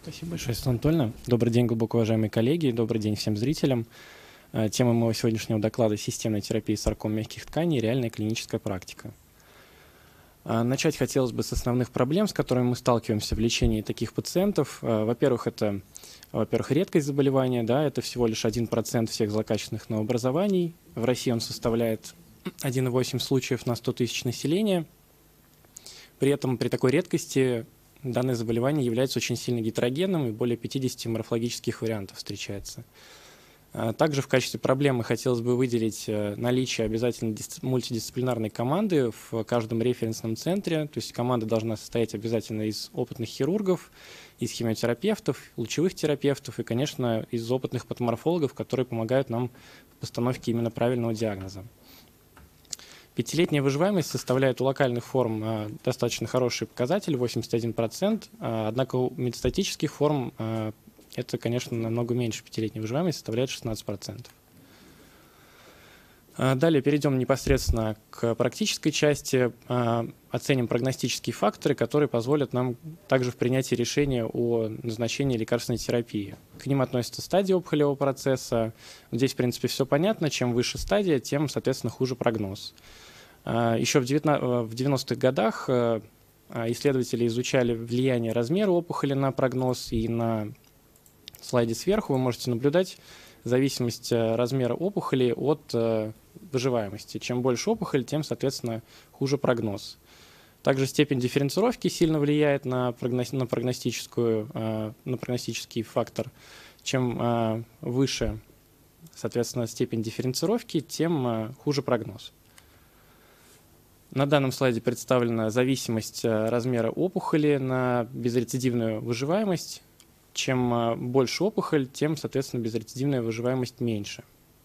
Спасибо большое, Светлана Анатольевна. Добрый день, глубоко уважаемые коллеги, добрый день всем зрителям. Тема моего сегодняшнего доклада — системная терапия сарком мягких тканей и реальная клиническая практика. Начать хотелось бы с основных проблем, с которыми мы сталкиваемся в лечении таких пациентов. Во-первых, это редкость заболевания, да, это всего лишь 1% всех злокачественных новообразований. В России он составляет 1,8 случаев на 100 тысяч населения. При этом при такой редкости данное заболевание является очень сильно гетерогенным, и более 50 морфологических вариантов встречается. Также в качестве проблемы хотелось бы выделить наличие обязательно мультидисциплинарной команды в каждом референсном центре. То есть команда должна состоять обязательно из опытных хирургов, из химиотерапевтов, лучевых терапевтов и, конечно, из опытных патоморфологов, которые помогают нам в постановке именно правильного диагноза. Пятилетняя выживаемость составляет у локальных форм достаточно хороший показатель, 81%, однако у метастатических форм это, конечно, намного меньше. Пятилетняя выживаемость составляет 16%. Далее перейдем непосредственно к практической части. Оценим прогностические факторы, которые позволят нам также в принятии решения о назначении лекарственной терапии. К ним относятся стадии опухолевого процесса. Здесь, в принципе, все понятно. Чем выше стадия, тем, соответственно, хуже прогноз. Еще в 90-х годах исследователи изучали влияние размера опухоли на прогноз, и на слайде сверху вы можете наблюдать зависимость размера опухоли от выживаемости. Чем больше опухоль, тем, соответственно, хуже прогноз. Также степень дифференцировки сильно влияет на прогностический фактор. Чем выше, соответственно, степень дифференцировки, тем хуже прогноз. На данном слайде представлена зависимость размера опухоли на безрецидивную выживаемость. Чем больше опухоль, тем, соответственно, безрецидивная выживаемость меньше.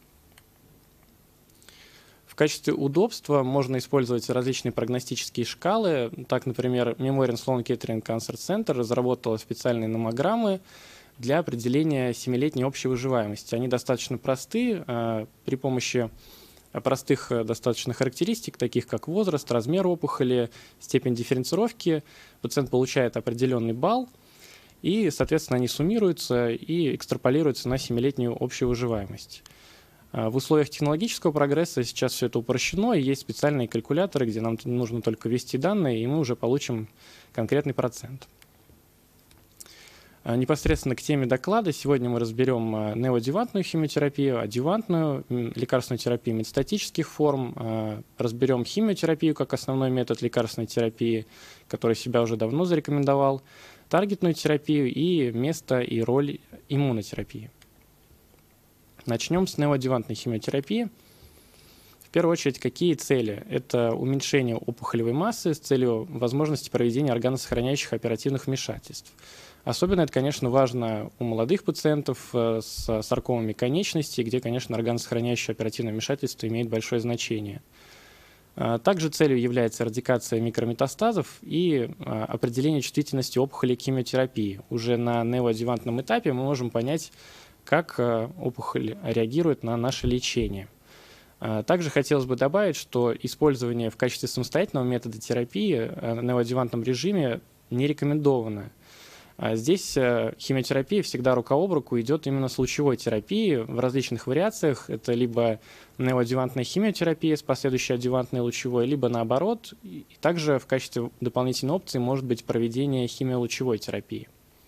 В качестве удобства можно использовать различные прогностические шкалы. Так, например, Memorial Sloan Kettering Cancer Center разработала специальные номограммы для определения 7-летней общей выживаемости. Они достаточно просты. При помощи простых достаточно характеристик, таких как возраст, размер опухоли, степень дифференцировки, пациент получает определенный балл, и, соответственно, они суммируются и экстраполируются на 7-летнюю общую выживаемость. В условиях технологического прогресса сейчас все это упрощено, и есть специальные калькуляторы, где нам нужно только ввести данные, и мы уже получим конкретный процент. Непосредственно к теме доклада сегодня мы разберем неоадъювантную химиотерапию, адъювантную лекарственную терапию метастатических форм, разберем химиотерапию как основной метод лекарственной терапии, который себя уже давно зарекомендовал, таргетную терапию и место и роль иммунотерапии. Начнем с неоадъювантной химиотерапии. В первую очередь, какие цели? Это уменьшение опухолевой массы с целью возможности проведения органосохраняющих оперативных вмешательств. Особенно это, конечно, важно у молодых пациентов с саркомами конечностей, где, конечно, органосохраняющее оперативное вмешательство имеет большое значение. Также целью является радикация микрометастазов и определение чувствительности опухоли к химиотерапии. Уже на неоадъювантном этапе мы можем понять, как опухоль реагирует на наше лечение. Также хотелось бы добавить, что использование в качестве самостоятельного метода терапии в неоадъювантном режиме не рекомендовано. Здесь химиотерапия всегда рука об руку идет именно с лучевой терапией в различных вариациях. Это либо неоадъювантная химиотерапия с последующей адъювантной лучевой, либо наоборот. И также в качестве дополнительной опции может быть проведение химиолучевой терапии.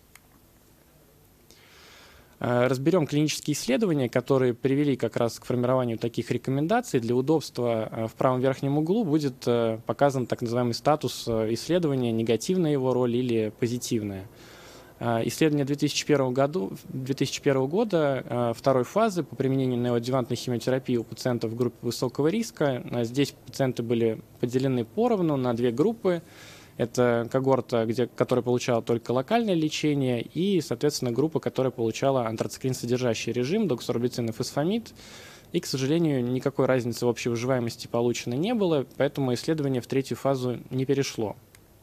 Разберем клинические исследования, которые привели как раз к формированию таких рекомендаций. Для удобства в правом верхнем углу будет показан так называемый статус исследования, негативная его роль или позитивная. Исследование 2001 года второй фазы по применению неоадъювантной химиотерапии у пациентов в группе высокого риска. Здесь пациенты были поделены поровну на две группы. Это когорта, которая получала только локальное лечение, и, соответственно, группа, которая получала антрациклин содержащий режим, доксорубицин и фосфамид. И, к сожалению, никакой разницы в общей выживаемости получено не было, поэтому исследование в третью фазу не перешло.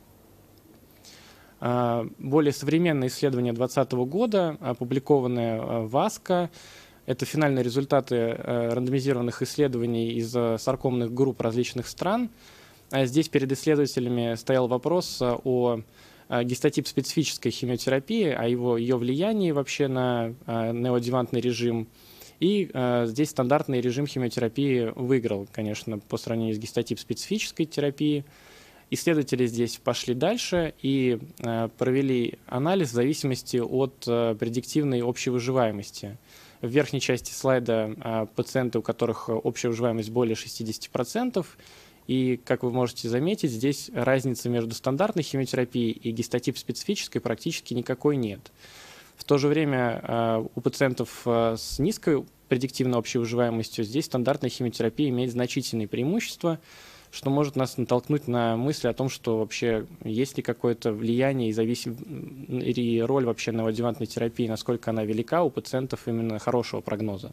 Более современное исследование 2020 года, опубликованное в ASCO, это финальные результаты рандомизированных исследований из саркомных групп различных стран. Здесь перед исследователями стоял вопрос о гистотип-специфической химиотерапии, о ее влиянии вообще на неоадъювантный режим. И здесь стандартный режим химиотерапии выиграл, конечно, по сравнению с гистотип-специфической терапией. Исследователи здесь пошли дальше и провели анализ в зависимости от предиктивной общей выживаемости. В верхней части слайда пациенты, у которых общая выживаемость более 60%, и, как вы можете заметить, здесь разницы между стандартной химиотерапией и гистотип-специфической практически никакой нет. В то же время у пациентов с низкой предиктивной общей выживаемостью здесь стандартная химиотерапия имеет значительные преимущества, что может нас натолкнуть на мысли о том, что вообще есть ли какое-то влияние и роль вообще неоадъювантной терапии, насколько она велика у пациентов именно хорошего прогноза.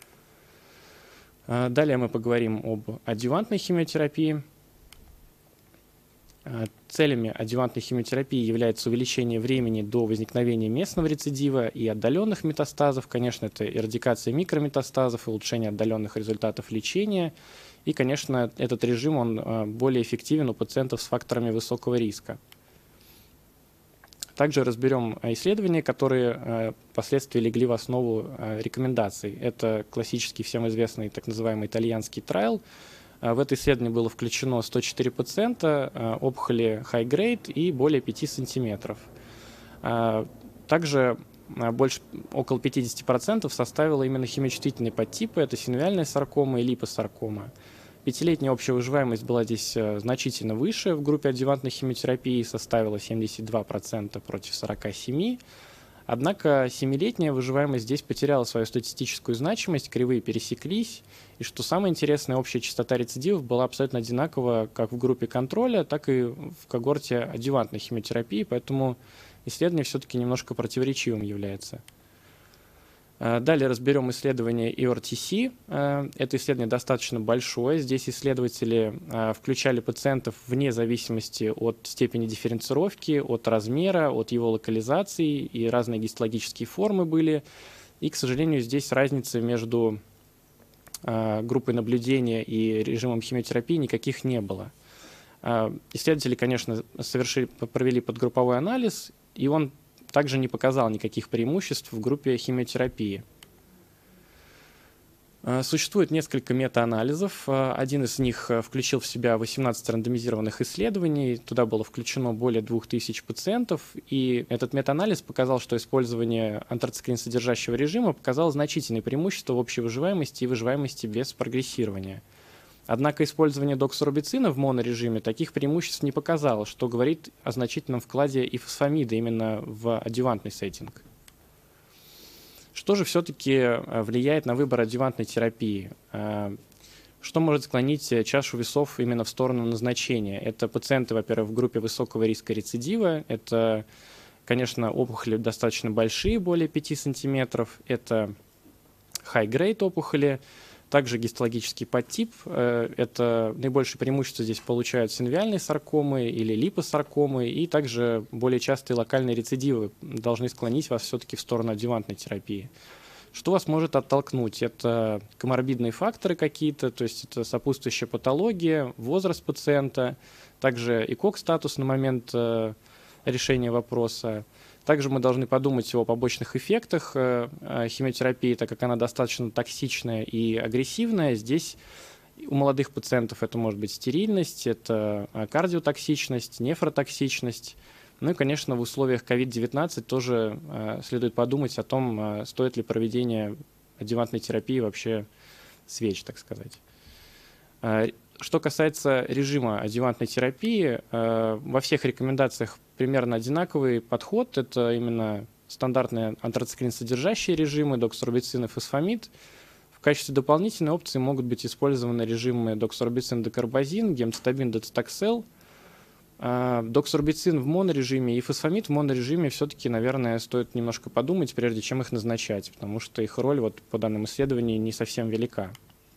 Далее мы поговорим об адъювантной химиотерапии. Целями адъювантной химиотерапии является увеличение времени до возникновения местного рецидива и отдаленных метастазов. Конечно, это эрадикация микрометастазов, улучшение отдаленных результатов лечения. И, конечно, этот режим он более эффективен у пациентов с факторами высокого риска. Также разберем исследования, которые впоследствии легли в основу рекомендаций. Это классический всем известный так называемый итальянский трайал. В это исследование было включено 104 пациента, опухоли high-grade и более 5 сантиметров. Также около 50% составило именно химиочувствительные подтипы, это синовиальная саркома и липосаркома. Пятилетняя общая выживаемость была здесь значительно выше, в группе адъювантной химиотерапии составила 72% против 47%. Однако 7-летняя выживаемость здесь потеряла свою статистическую значимость, кривые пересеклись, и что самое интересное, общая частота рецидивов была абсолютно одинакова как в группе контроля, так и в когорте адъювантной химиотерапии, поэтому исследование все-таки немножко противоречивым является. Далее разберем исследование EORTC. Это исследование достаточно большое. Здесь исследователи включали пациентов вне зависимости от степени дифференцировки, от размера, от его локализации, и разные гистологические формы были. И, к сожалению, здесь разницы между группой наблюдения и режимом химиотерапии никаких не было. Исследователи, конечно, провели подгрупповой анализ, и он также не показал никаких преимуществ в группе химиотерапии. Существует несколько метаанализов. Один из них включил в себя 18 рандомизированных исследований. Туда было включено более 2000 пациентов. И этот метаанализ показал, что использование антрациклин содержащего режима показало значительные преимущества в общей выживаемости и выживаемости без прогрессирования. Однако использование доксорубицина в монорежиме таких преимуществ не показало, что говорит о значительном вкладе ифосфамида именно в адъювантный сеттинг. Что же все-таки влияет на выбор адъювантной терапии? Что может склонить чашу весов именно в сторону назначения? Это пациенты, во-первых, в группе высокого риска рецидива, это, конечно, опухоли достаточно большие, более 5 сантиметров, это high-grade опухоли, также гистологический подтип. Это наибольшее преимущество здесь получают синовиальные саркомы или липосаркомы, и также более частые локальные рецидивы должны склонить вас все-таки в сторону адъювантной терапии. Что вас может оттолкнуть? Это коморбидные факторы какие-то, то есть это сопутствующая патология, возраст пациента, также ЭКОГ-статус на момент решения вопроса. Также мы должны подумать о побочных эффектах химиотерапии, так как она достаточно токсичная и агрессивная. Здесь у молодых пациентов это может быть стерильность, это кардиотоксичность, нефротоксичность. Ну и, конечно, в условиях COVID-19 тоже следует подумать о том, стоит ли проведение адъювантной терапии вообще свеч, так сказать. Что касается режима адъювантной терапии, во всех рекомендациях примерно одинаковый подход. Это именно стандартные антрациклин содержащие режимы, доксорубицин и фосфамид. В качестве дополнительной опции могут быть использованы режимы доксорубицин декарбазин, гемцитабин доцитоксел. Доксорубицин в монорежиме и фосфамид в монорежиме все-таки, наверное, стоит немножко подумать, прежде чем их назначать, потому что их роль вот, по данным исследований не совсем велика.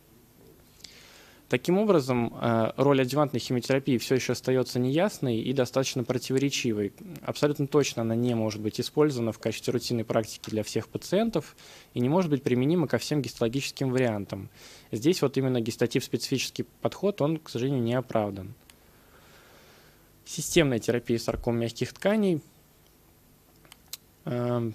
Таким образом, роль адъювантной химиотерапии все еще остается неясной и достаточно противоречивой. Абсолютно точно она не может быть использована в качестве рутинной практики для всех пациентов и не может быть применима ко всем гистологическим вариантам. Здесь вот именно гистотип-специфический подход, он, к сожалению, не оправдан. Системная терапия сарком мягких тканей. На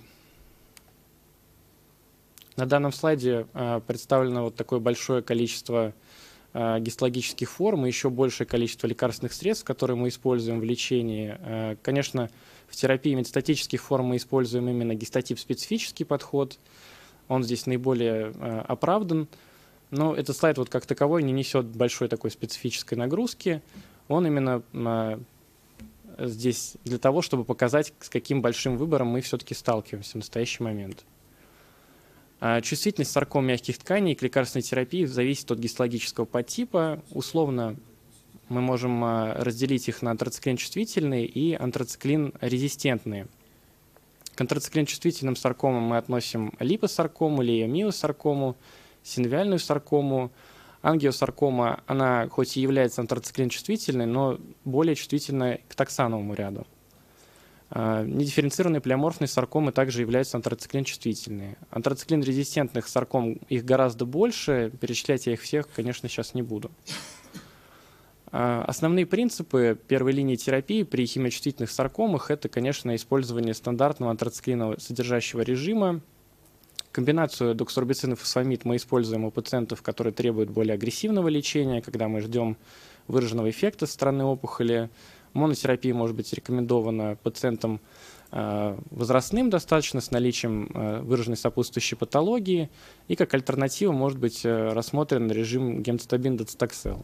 данном слайде представлено вот такое большое количество гистологических форм и еще большее количество лекарственных средств, которые мы используем в лечении. Конечно, в терапии метастатических форм мы используем именно гистотип-специфический подход. Он здесь наиболее оправдан. Но этот слайд вот как таковой не несет большой такой специфической нагрузки. Он именно здесь для того, чтобы показать, с каким большим выбором мы все-таки сталкиваемся в настоящий момент. Чувствительность сарком мягких тканей к лекарственной терапии зависит от гистологического подтипа. Условно мы можем разделить их на антрациклин-чувствительные и антрациклин-резистентные. К антрациклин-чувствительным саркомам мы относим липосаркому, лейомиосаркому, синовиальную саркому. Ангиосаркома, она хоть и является антрациклин-чувствительной, но более чувствительна к токсановому ряду. Недифференцированные плеоморфные саркомы также являются антрациклин-чувствительные. Антрациклин-резистентных сарком их гораздо больше, перечислять я их всех, конечно, сейчас не буду. Основные принципы первой линии терапии при химиочувствительных саркомах – это, конечно, использование стандартного антрациклинового содержащего режима. Комбинацию доксорубицин и фосфамид мы используем у пациентов, которые требуют более агрессивного лечения, когда мы ждем выраженного эффекта со стороны опухоли. Монотерапия может быть рекомендована пациентам возрастным достаточно, с наличием выраженной сопутствующей патологии. И как альтернатива может быть рассмотрен режим гемцитабин-доцитоксел.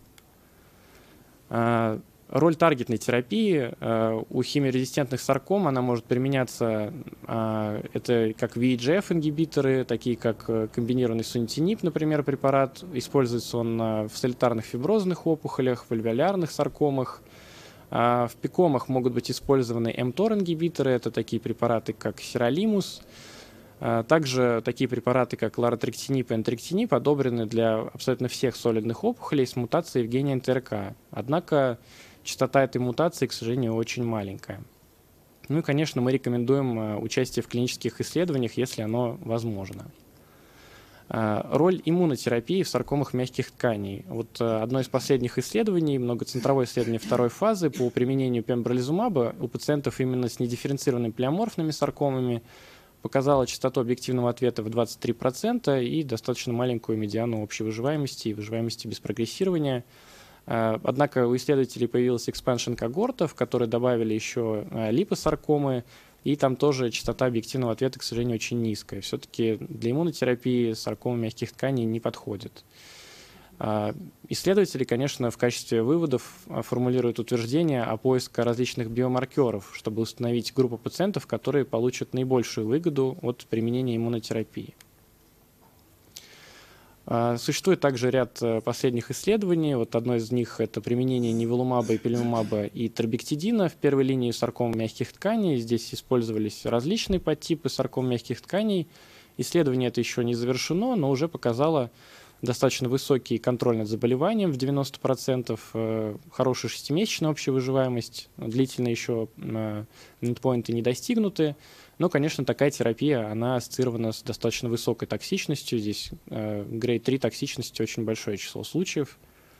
Роль таргетной терапии у химиорезистентных сарком, она может применяться, это как VEGF-ингибиторы, такие как комбинированный сунитинип, например, препарат. Используется он в солитарных фиброзных опухолях, в альвеолярных саркомах. В пикомах могут быть использованы mTOR-ингибиторы, это такие препараты, как сиролимус. Также такие препараты, как ларотректинип и энтректинип, одобрены для абсолютно всех солидных опухолей с мутацией в гене НТРК. Однако частота этой мутации, к сожалению, очень маленькая. Ну и, конечно, мы рекомендуем участие в клинических исследованиях, если оно возможно. Роль иммунотерапии в саркомах мягких тканей. Вот одно из последних исследований, многоцентровое исследование второй фазы по применению пембролизумаба у пациентов именно с недифференцированными плеоморфными саркомами показало частоту объективного ответа в 23% и достаточно маленькую медиану общей выживаемости и выживаемости без прогрессирования. Однако у исследователей появилась экспаншн когорта, в которой добавили еще липосаркомы, и там тоже частота объективного ответа, к сожалению, очень низкая. Все-таки для иммунотерапии саркома мягких тканей не подходит. Исследователи, конечно, в качестве выводов формулируют утверждение о поиске различных биомаркеров, чтобы установить группу пациентов, которые получат наибольшую выгоду от применения иммунотерапии. Существует также ряд последних исследований. Вот одно из них – это применение невелумаба, ипилимумаба и торбектидина в первой линии сарком мягких тканей. Здесь использовались различные подтипы сарком мягких тканей. Исследование это еще не завершено, но уже показало достаточно высокий контроль над заболеванием в 90%, хорошая 6-месячная общая выживаемость, длительно еще эндпоинты не достигнуты. Но, конечно, такая терапия, она ассоциирована с достаточно высокой токсичностью. Здесь грейд 3 токсичности очень большое число случаев.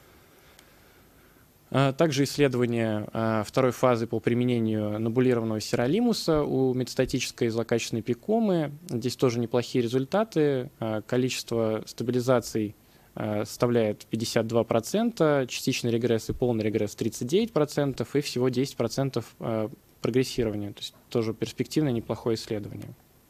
Также исследование второй фазы по применению набулированного сиролимуса у метастатической злокачественной пикомы. Здесь тоже неплохие результаты. Количество стабилизаций составляет 52%, частичный регресс и полный регресс 39%, и всего 10% прогрессирования. То есть тоже перспективное неплохое исследование.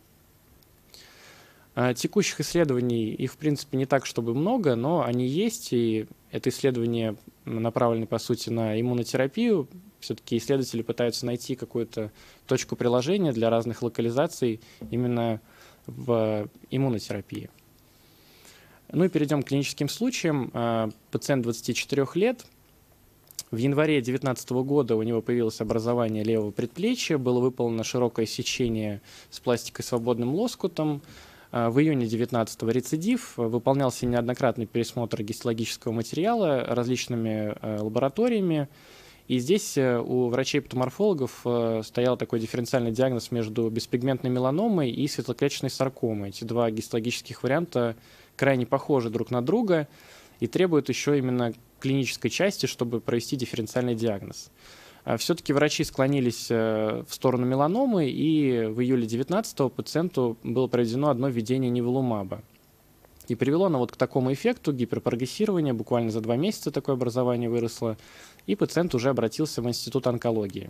Текущих исследований, их в принципе не так, чтобы много, но они есть, и это исследование направлено, по сути, на иммунотерапию. Все-таки исследователи пытаются найти какую-то точку приложения для разных локализаций именно в иммунотерапии. Ну и перейдем к клиническим случаям. Пациент 24 лет. В январе 2019 года у него появилось образование левого предплечья, было выполнено широкое сечение с пластикой свободным лоскутом. В июне 2019 рецидив, выполнялся неоднократный пересмотр гистологического материала различными лабораториями. И здесь у врачей-патоморфологов стоял такой дифференциальный диагноз между беспигментной меланомой и светлоклеточной саркомой. Эти два гистологических варианта крайне похожи друг на друга и требуют еще именно клинической части, чтобы провести дифференциальный диагноз. Все-таки врачи склонились в сторону меланомы, и в июле 2019-го пациенту было проведено одно введение ниволумаба. И привело оно вот к такому эффекту гиперпрогрессирования, буквально за 2 месяца такое образование выросло, и пациент уже обратился в Институт онкологии.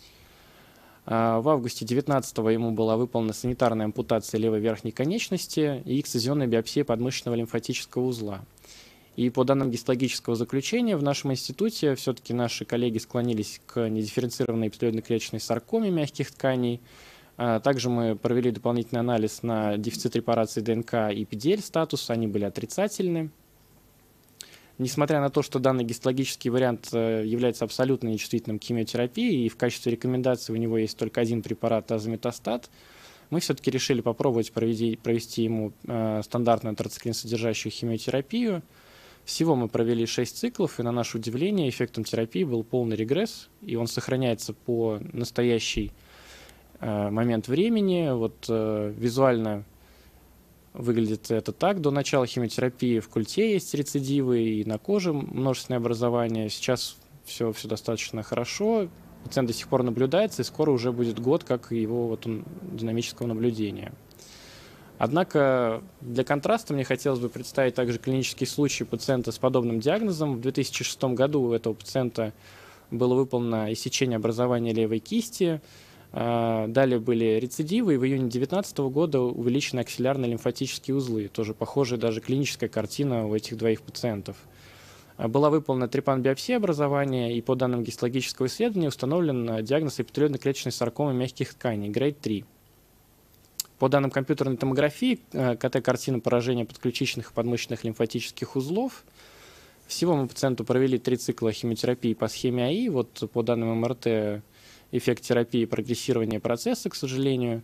В августе 2019-го ему была выполнена санитарная ампутация левой верхней конечности и эксцизионная биопсия подмышечного лимфатического узла. И по данным гистологического заключения в нашем институте все-таки наши коллеги склонились к недифференцированной эпителиоидно-клеточной саркоме мягких тканей. Также мы провели дополнительный анализ на дефицит репарации ДНК и PDL-статус, они были отрицательны. Несмотря на то, что данный гистологический вариант является абсолютно нечувствительным к химиотерапии, и в качестве рекомендации у него есть только один препарат азометостат, мы все-таки решили попробовать провести ему стандартную тетрациклин-содержащую химиотерапию. Всего мы провели 6 циклов, и на наше удивление эффектом терапии был полный регресс, и он сохраняется по настоящий момент времени. Вот визуально выглядит это так. До начала химиотерапии в культе есть рецидивы, и на коже множественное образование. Сейчас все достаточно хорошо. Пациент до сих пор наблюдается, и скоро уже будет год, как его динамического наблюдения. Однако для контраста мне хотелось бы представить также клинический случай пациента с подобным диагнозом. В 2006 году у этого пациента было выполнено иссечение образования левой кисти. Далее были рецидивы, и в июне 2019 года увеличены аксиллярные лимфатические узлы. Тоже похожая даже клиническая картина у этих двоих пациентов. Была выполнена трепан-биопсия образования, и по данным гистологического исследования установлен диагноз эпителиоидно-клеточной саркомы мягких тканей, грейд 3. По данным компьютерной томографии, КТ-картина поражения подключичных и подмышечных лимфатических узлов. Всего мы пациенту провели 3 цикла химиотерапии по схеме АИ. Вот по данным МРТ эффект терапии прогрессирования процесса, к сожалению.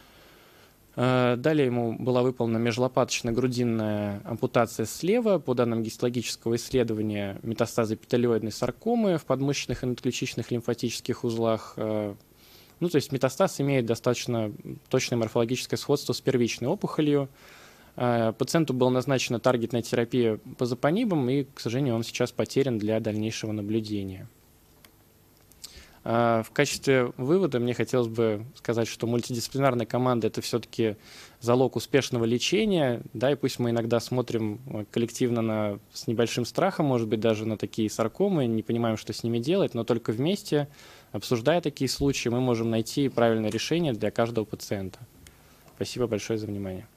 Далее ему была выполнена межлопаточно-грудинная ампутация слева. По данным гистологического исследования метастазы эпителиоидной саркомы в подмышечных и надключичных лимфатических узлах. То есть метастаз имеет достаточно точное морфологическое сходство с первичной опухолью. Пациенту была назначена таргетная терапия позапонибом, и, к сожалению, он сейчас потерян для дальнейшего наблюдения. В качестве вывода мне хотелось бы сказать, что мультидисциплинарная команда – это все-таки залог успешного лечения. Да, и пусть мы иногда смотрим коллективно с небольшим страхом, может быть, даже на такие саркомы, не понимаем, что с ними делать, но только вместе, обсуждая такие случаи, мы можем найти правильное решение для каждого пациента. Спасибо большое за внимание.